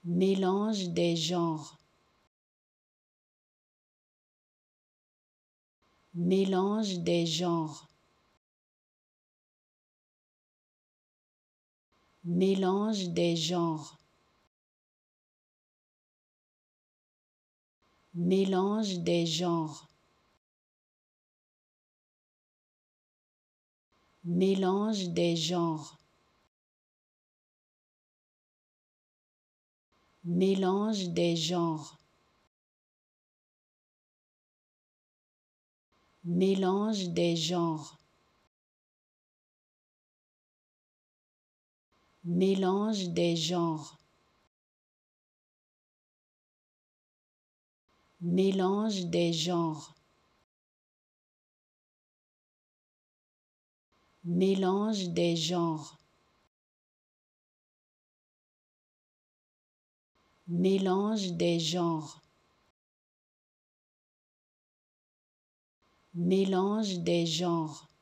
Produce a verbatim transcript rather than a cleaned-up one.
Mélange des genres. Mélange des genres. Mélange des genres. Mélange des genres. Mélange des genres. Mélange des genres. Mélange des genres. Mélange des genres. Mélange des genres. Mélange des genres. Mélange des genres. Mélange des genres.